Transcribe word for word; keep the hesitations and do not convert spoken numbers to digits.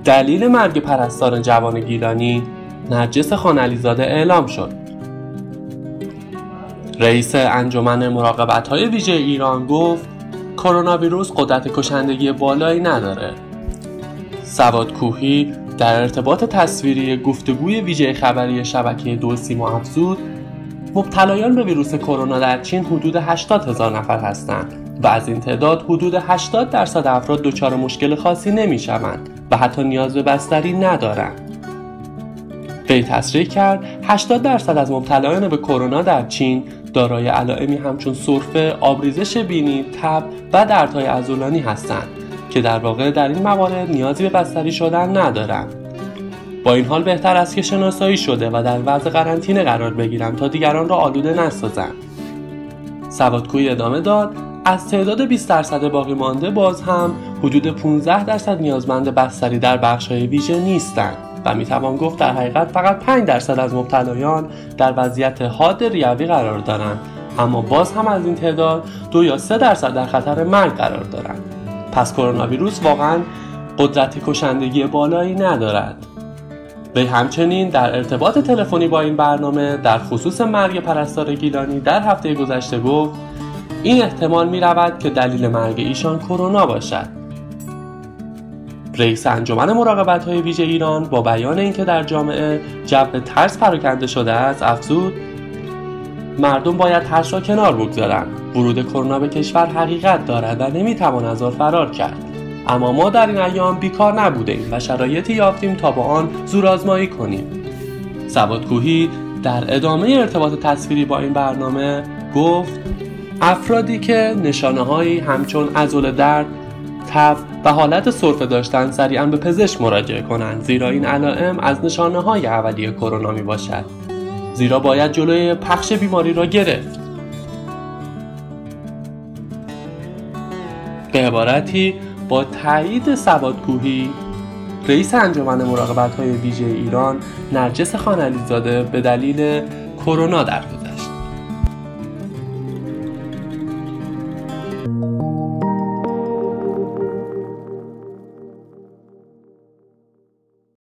دلیل مرگ پرستار جوان گیلانی نرجس خانعلیزاده اعلام شد. رئیس انجمن مراقبت‌های ویژه ایران گفت کرونا ویروس قدرت کشندگی بالایی نداره. سواد کوهی در ارتباط تصویری گفتگوی ویژه خبری شبکه دو سیما افزود مبتلایان به ویروس کرونا در چین حدود هشتاد هزار نفر هستند و از این تعداد حدود هشتاد درصد افراد دچار مشکل خاصی نمی‌شوند و حتی نیاز به بستری ندارند. وی تصریح کرد هشتاد درصد از مبتلایان به کرونا در چین دارای علائمی همچون سرفه، آبریزش بینی، تب و دردهای عضلانی هستند که در واقع در این موارد نیازی به بستری شدن ندارند. با این حال بهتر است که شناسایی شده و در وضع قرنطینه قرار بگیرند تا دیگران را آلوده نسازند. سوادکویی ادامه داد از تعداد بیست درصد باقی مانده باز هم حدود پانزده درصد نیازمند بستری در بخش‌های ویژه نیستند و میتوان گفت در حقیقت فقط پنج درصد از مبتلایان در وضعیت حاد ریوی قرار دارند، اما باز هم از این تعداد دو یا سه درصد در خطر مرگ قرار دارند. پس کرونا ویروس واقعا قدرت کشندگی بالایی ندارد. وی همچنین در ارتباط تلفنی با این برنامه در خصوص مرگ پرستار گیلانی در هفته گذشته گفت این احتمال می رود که دلیل مرگ ایشان کرونا باشد. رئیس انجمن مراقبت‌های ویژه ایران با بیان اینکه در جامعه جو ترس پراکنده شده است افزود مردم باید ترس را کنار بگذارند. ورود کرونا به کشور حقیقت دارد و نمیتوان از آن فرار کرد، اما ما در این ایام بیکار نبودیم و شرایطی یافتیم تا با آن زورآزمایی کنیم. سوادکوهی در ادامه ارتباط تصویری با این برنامه گفت افرادی که نشانه‌هایی همچون عضل درد، تب و حالت سرفه داشتن سریعاً به پزشک مراجعه کنند، زیرا این علائم از نشانه‌های اولیه کرونا می باشد. زیرا باید جلوی پخش بیماری را گرفت. به عبارتی با تایید سوادکوهی رئیس انجمن مراقبت‌های ویژه ایران نرجس خانعلیزاده به دلیل کرونا درگذشت.